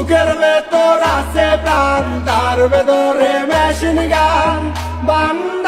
বুকের ভেতর আছে প্রাণ, তার ভেতরে মেশিন গান।